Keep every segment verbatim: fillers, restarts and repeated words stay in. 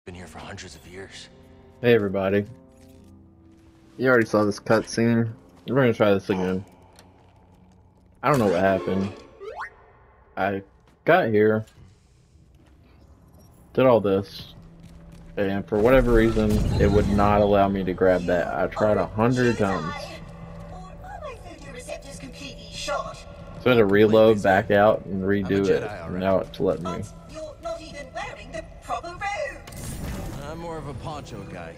Been here for hundreds of years. Hey everybody. You already saw this cutscene. We're gonna try this again. I don't know what happened. I got here, did all this, and for whatever reason, it would not allow me to grab that. I tried a hundred times. So I had to reload, back out, and redo it. And now it's letting me. You're not even wearing the proper robes. I'm more of a poncho guy.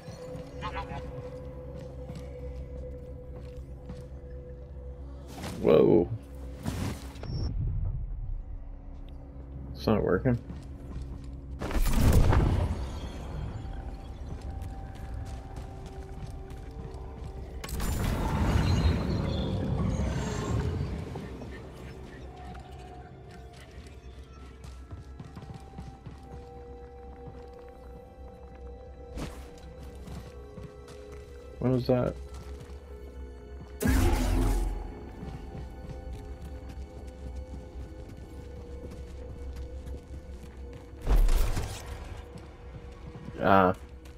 Whoa. It's not working. What was that? Ah.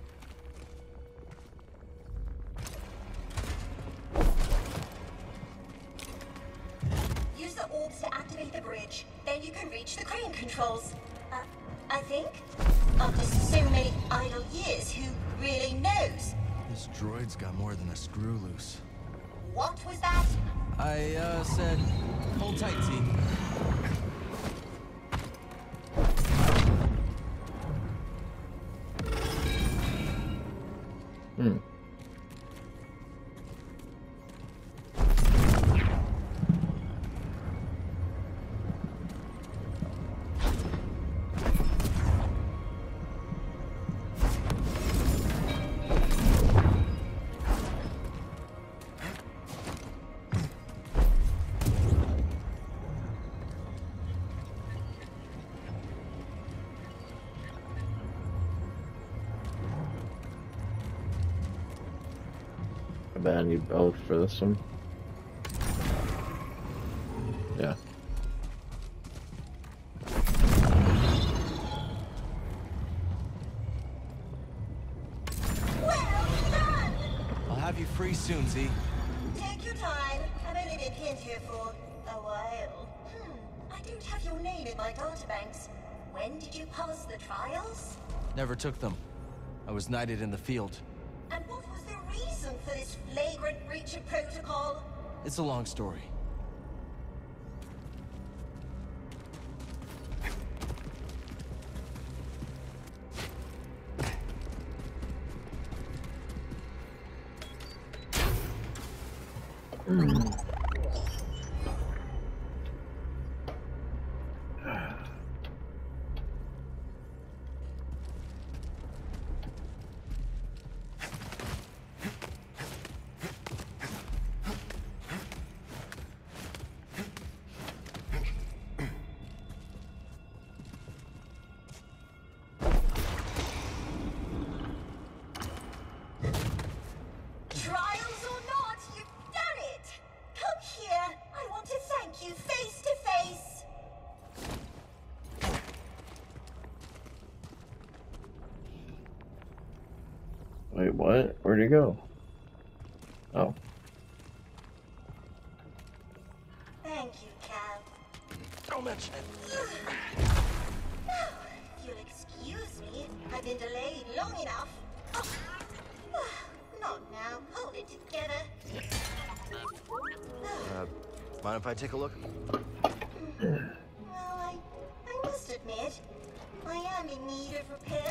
Use the orbs to activate the bridge. Then you can reach the crane controls. Uh, I think. After so many idle years, who really knows? This droid's got more than a screw loose. What was that? I, uh, said, hold tight, Z. Hmm. I bet I need both for this one. Yeah. Well done! I'll have you free soon, Z. Take your time. I've only been pinned here for a while. Hmm. I don't have your name in my databanks. When did you pass the trials? Never took them. I was knighted in the field. And what was the reason for this flagrant breach of protocol? It's a long story. Trials or not, you've done it! Come here, I want to thank you face to face! Wait, what? Where'd he go? Oh. Thank you, Cal. Don't mention it. Now, if you'll excuse me, I've been delayed long enough. Not now, hold it together. Uh, mind if I take a look? Well, I, I must admit, I am in need of repair.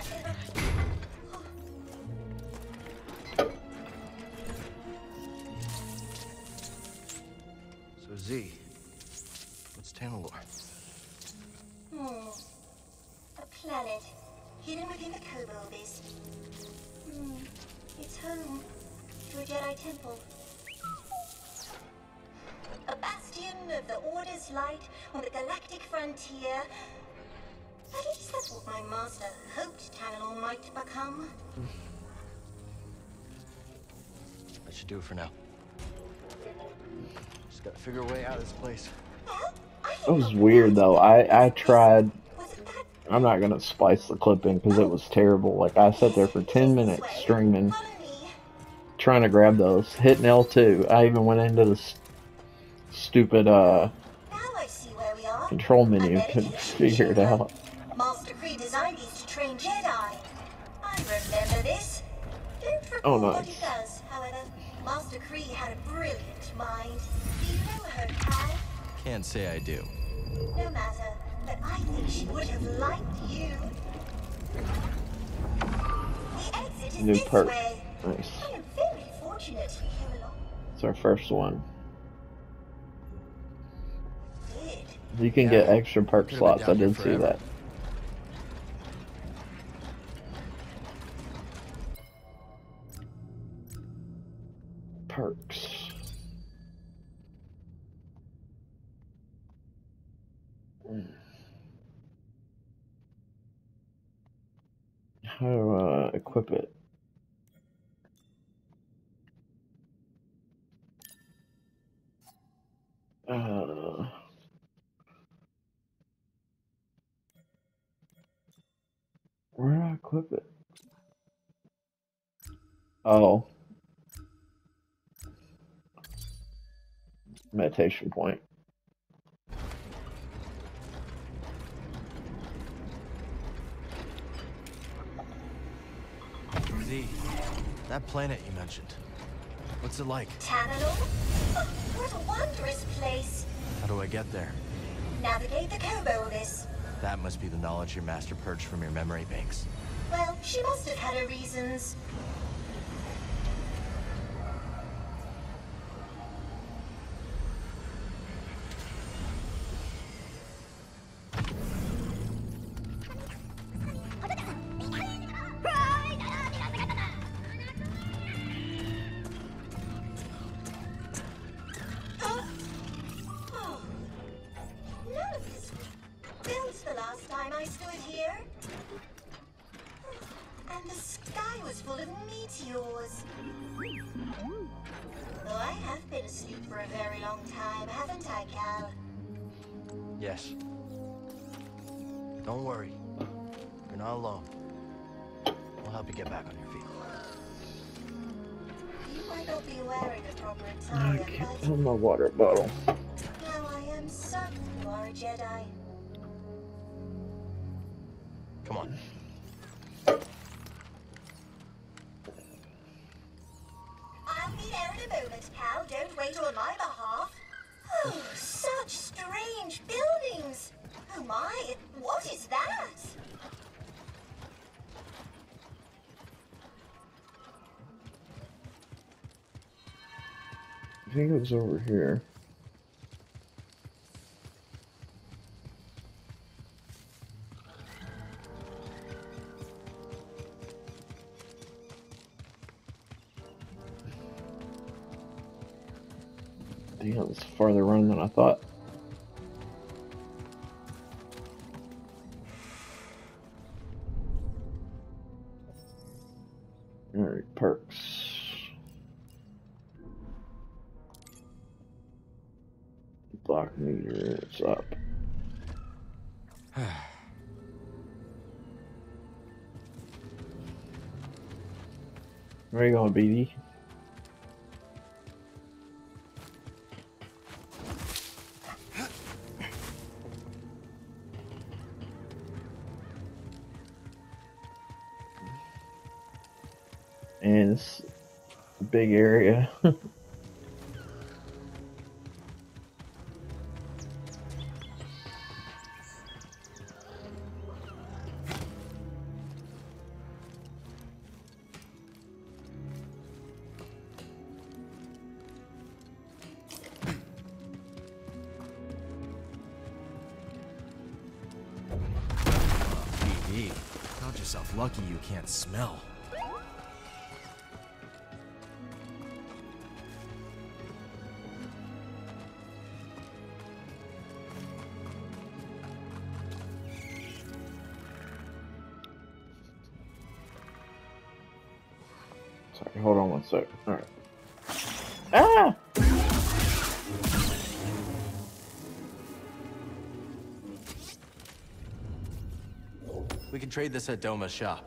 So, Z, what's Tanalorr? Hmm. A planet hidden within the Kobolds. Hmm. It's home to a Jedi temple. A bastion of the Order's light on the galactic frontier. At least that's what my master hoped Tanalorr might become. That should do it for now. Just gotta figure a way out of this place. Well, I That was weird though. I I tried I'm not gonna splice the clip in because it was terrible. Like, I sat there for ten minutes streaming, Follow me. trying to grab those, hitting L two. I even went into the st stupid uh, Now I see where we are. control A menu, couldn't medication figure it chamber. out. Master Kree designed these to train Jedi. I remember this. Don't recall Oh, what nice. it does, however. Master Kree had a brilliant mind. Do you know her, Cal? Can't say I do. No matter, but I think she would have liked you. The exit is New this perk. way. Nice. I am very fortunate we came along. It's our first one. Did. You can Yeah. get extra perk Could've been slots. I down here did see forever. that. Perks. Hmm. How do I equip it? Uh, where do I equip it? Oh. Meditation point. Z, that planet you mentioned. What's it like? Tanalor? Oh, what a wondrous place. How do I get there? Navigate the Koboldus. That must be the knowledge your master purged from your memory banks. Well, she must have had her reasons. Oh. None of this built the last time I stood here. And the sky was full of meteors. Though I have been asleep for a very long time, haven't I, Cal? Yes. Don't worry. You're not alone. We'll help you get back on your feet. You might not be wearing a proper I attire, can't but find my water bottle. now I am certain you are a Jedi. Come on. I'll be there in a moment, Cal. Don't wait on my behalf. Oh, such strange buildings. Oh my, what is that? I think it was over here. Damn, it's farther run than I thought. Alright, perks. Block meter is up. Where you going, B D? And it's a big area. B D, count yourself lucky you can't smell. Sorry, hold on one sec. Alright. Ah! We can trade this at Doma's shop.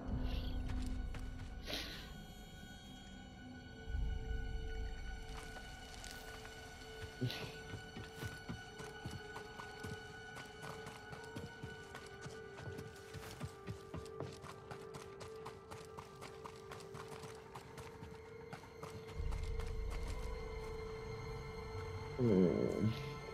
Hmm.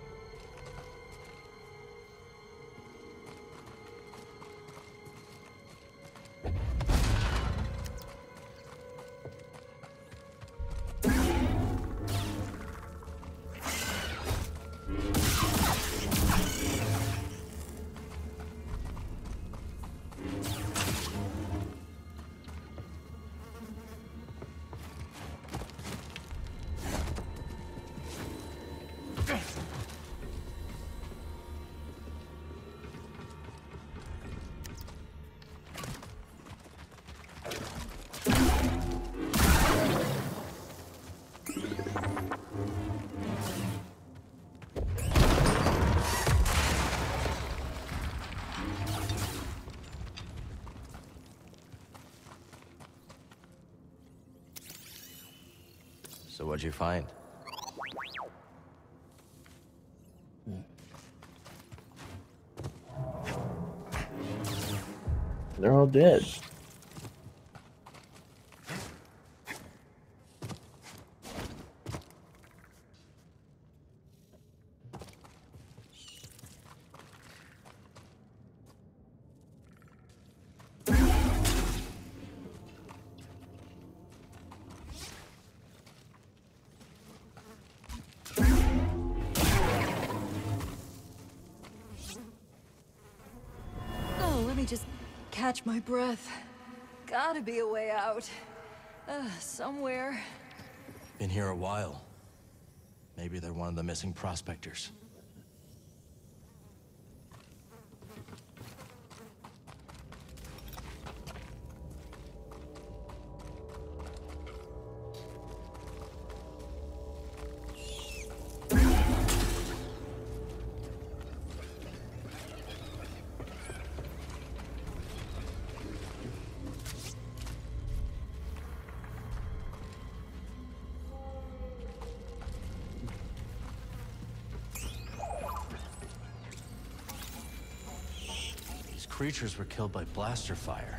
So what'd you find? They're all dead. Oh, let me just catch my breath. Gotta be a way out. Uh, somewhere. Been here a while. Maybe they're one of the missing prospectors. Creatures were killed by blaster fire.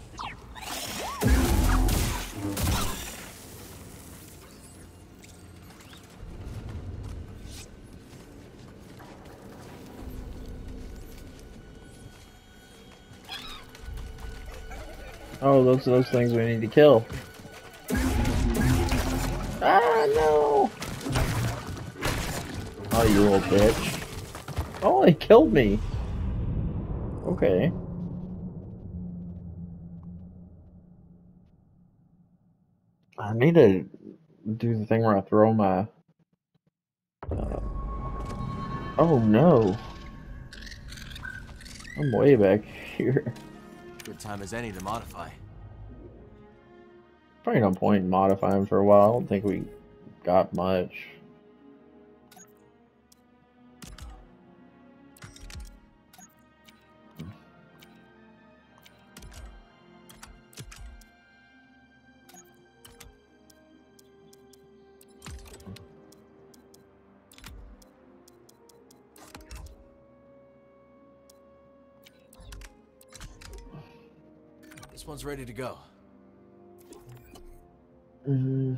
Oh, those are those things we need to kill. Ah, no! Oh, you little bitch. Oh, he killed me. Okay. I need to do the thing where I throw my... Uh... Oh, no. I'm way back here. Good time as any to modify. Probably no point in modifying for a while. I don't think we got much. This one's ready to go. Mm-hmm.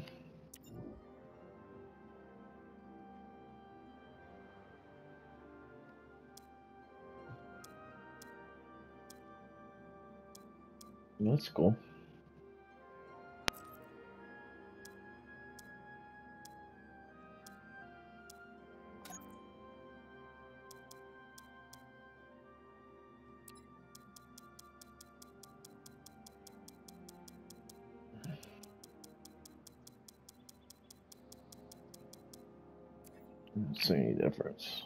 That's cool. Don't see any difference.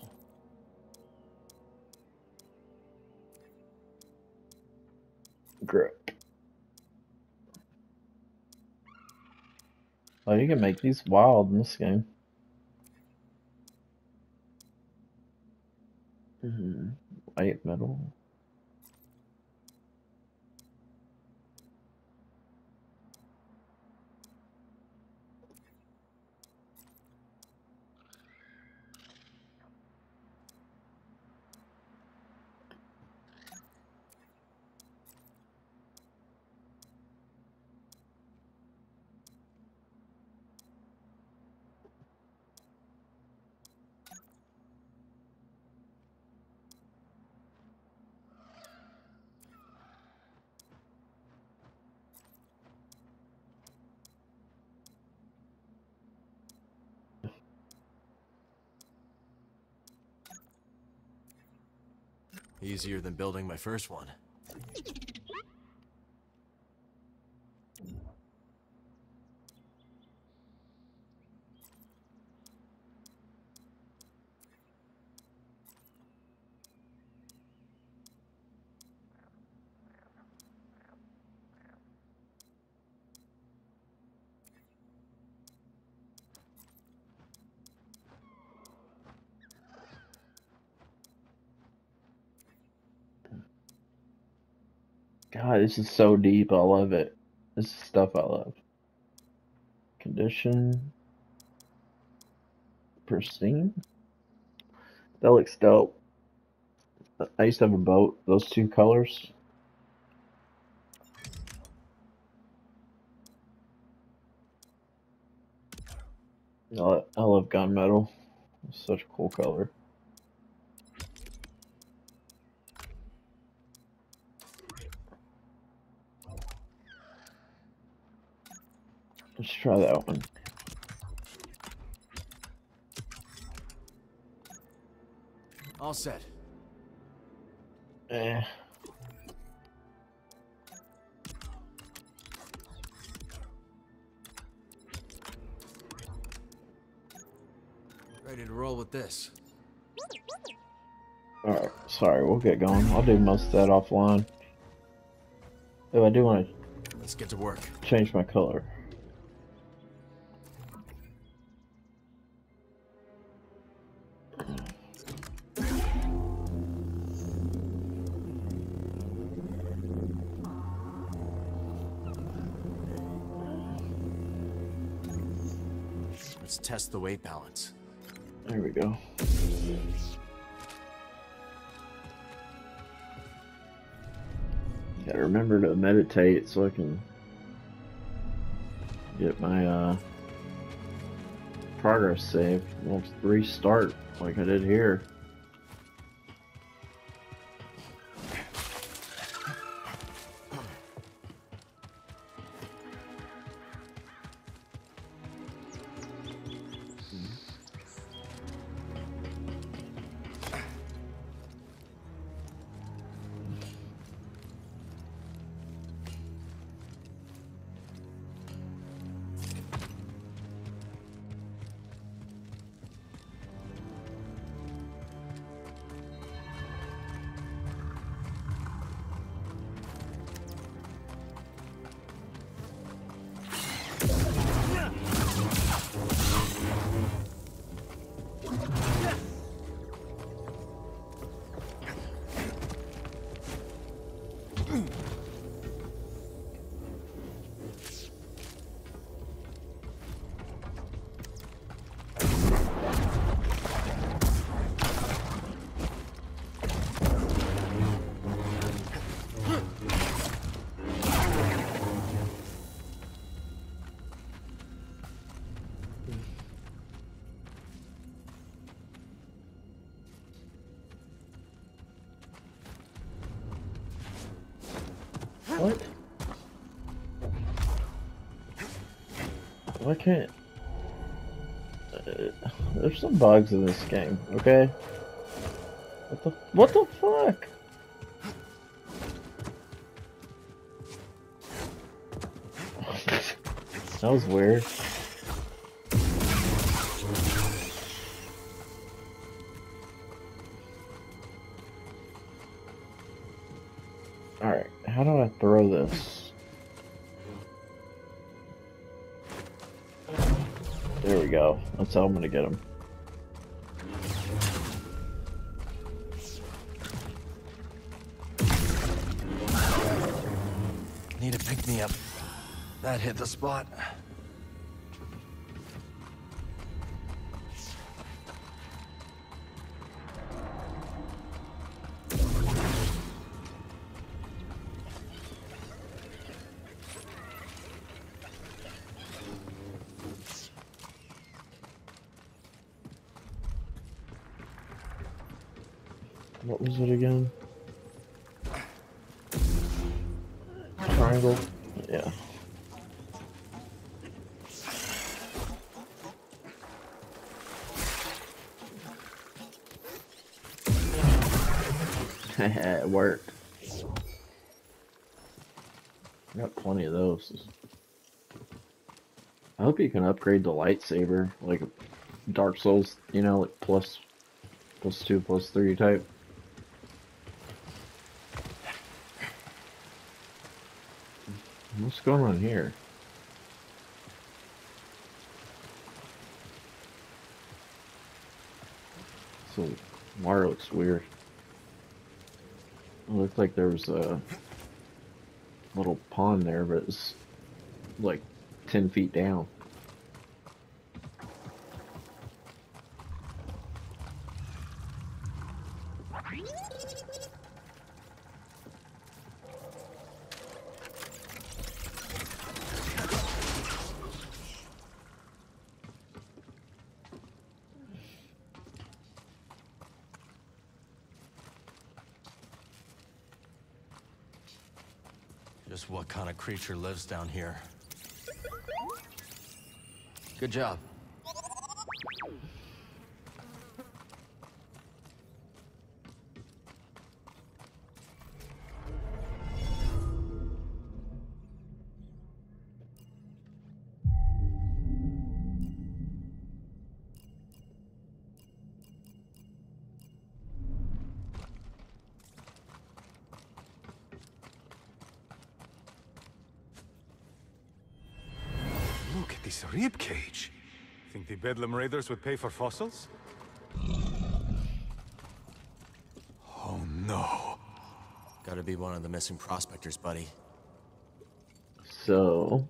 Grip. Oh, you can make these wild in this game. Mm-hmm. Light metal. Easier than building my first one. God, this is so deep. I love it. This is stuff I love. Condition. Pristine. That looks dope. I used to have a boat. Those two colors. I lo- I love gunmetal. It's such a cool color. Let's try that one. All set. Eh. Ready to roll with this. Alright, sorry, we'll get going. I'll do most of that offline. Oh, I do want to Let's get to work. change my color. Let's test the weight balance. There we go. Gotta remember to meditate so I can get my uh, progress saved. Won't restart like I did here. What? Why can't... Uh, there's some bugs in this game, okay? What the... What the fuck? That was weird. Alright, how do I throw this? There we go. That's how I'm gonna get him. Need to pick me up. That hit the spot. What was it again? Triangle? Yeah. It worked. I got plenty of those. I hope you can upgrade the lightsaber, like Dark Souls, you know, like plus, plus two, plus three type. What's going on here? So, water looks weird. It looked like there was a little pond there, but it's like ten feet down. Just what kind of creature lives down here? Good job. Look at this rib cage. Think the Bedlam Raiders would pay for fossils? Oh no. Gotta be one of the missing prospectors, buddy. So,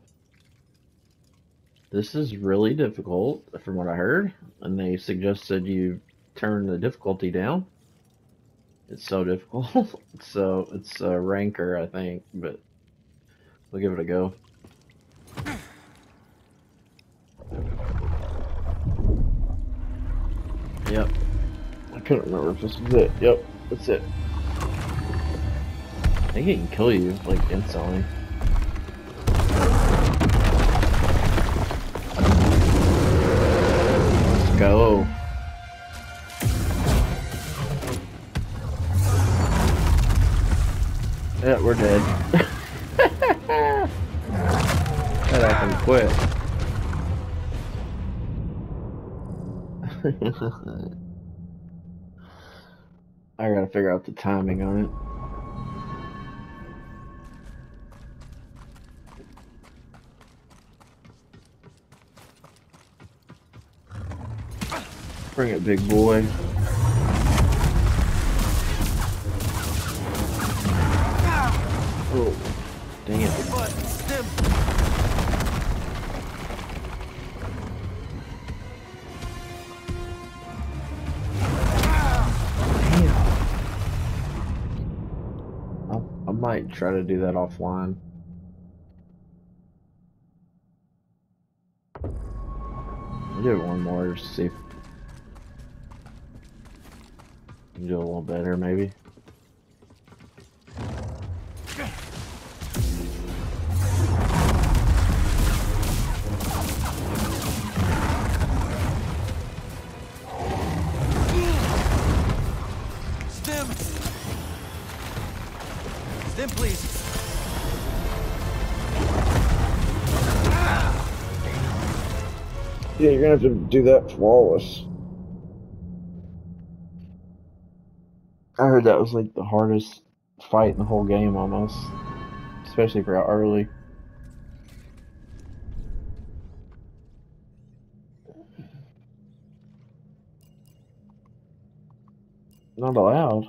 this is really difficult, from what I heard, and they suggested you turn the difficulty down. It's so difficult. So, it's a ranker, I think, but we'll give it a go. Yep. I couldn't remember if this was it. Yep, that's it. I think it can kill you, like, instantly. Let's go. Yeah, we're dead. That happened quick. I gotta figure out the timing on it. Bring it, big boy. Oh, damn. I might try to do that offline. I'll do it one more just to see if I can do a little better, maybe. Stim! Stim, please! Yeah, you're gonna have to do that flawless. I heard that was like the hardest fight in the whole game almost. Especially for how early. Not allowed.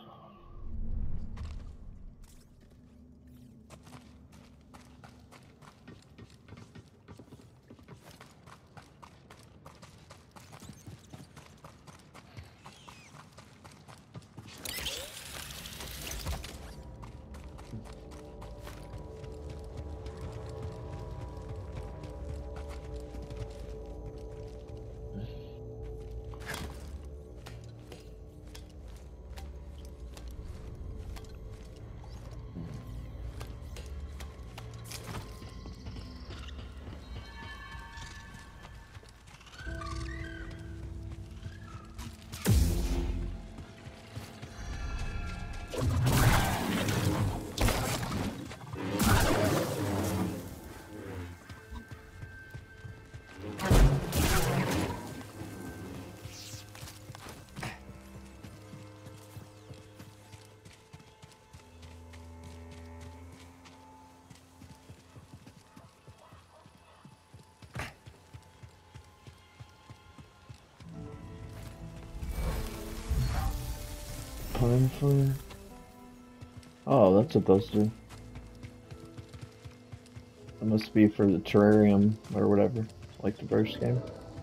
Gunfire. Oh, that's what those do. It must be for the terrarium or whatever, like the first game.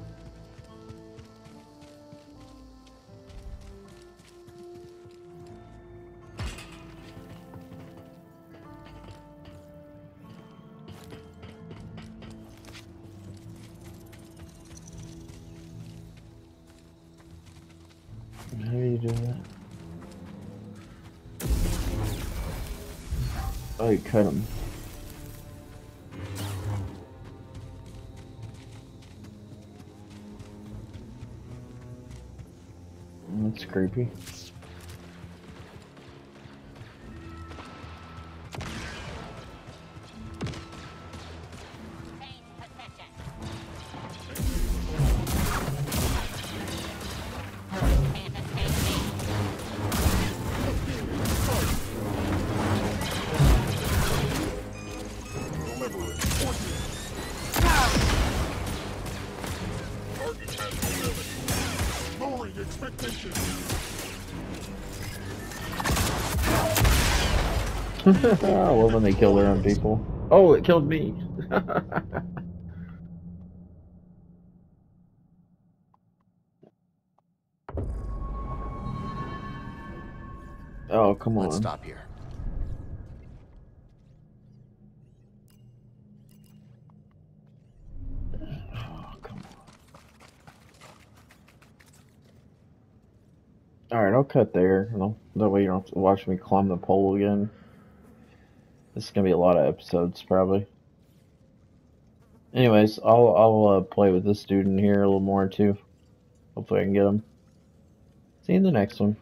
How do you do that? Oh, you cut him. That's creepy. I love when they kill their own people. Oh, it killed me. Oh, come on. Let's stop here. Oh, come on. Alright, I'll cut there. I'll, that way you don't have to watch me climb the pole again. This is gonna be a lot of episodes, probably. Anyways, I'll I'll uh, play with this dude in here a little more too. Hopefully I can get him. See you in the next one.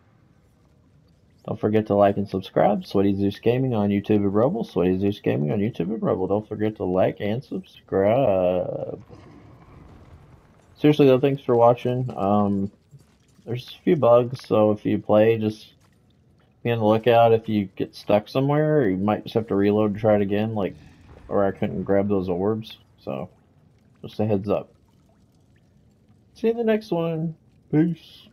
Don't forget to like and subscribe. Sweaty Zeus Gaming on YouTube and Rumble. Sweaty Zeus Gaming on YouTube and Rumble. Don't forget to like and subscribe. Seriously though, thanks for watching. Um, there's a few bugs, so if you play, just be on the lookout. If you get stuck somewhere, you might just have to reload and try it again, like, or I couldn't grab those orbs. So, just a heads up. See you in the next one. Peace.